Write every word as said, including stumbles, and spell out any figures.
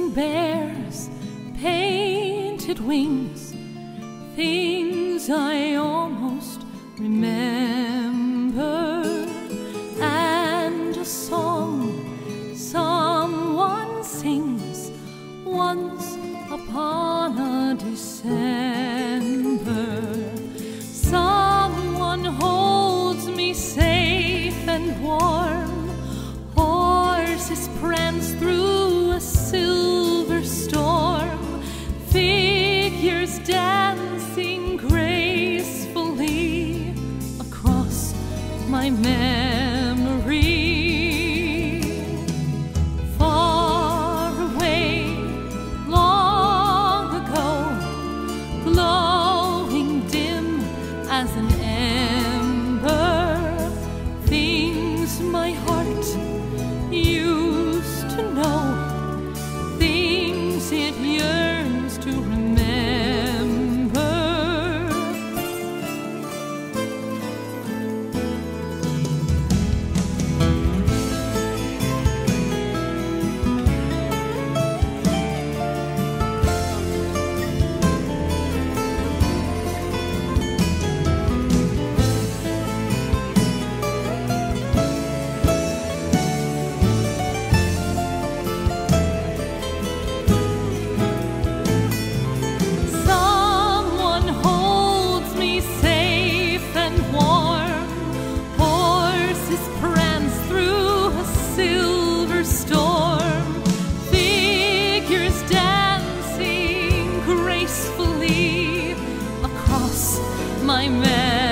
Dancing bears, painted wings, things I almost remember, and a song someone sings once upon a December. Someone holds me safe and warm, horses prance through a silver storm, figures dancing gracefully across my memory. Far away, long ago, glowing dim as an ember, things my heart used to know, things it yearns to remember. My man.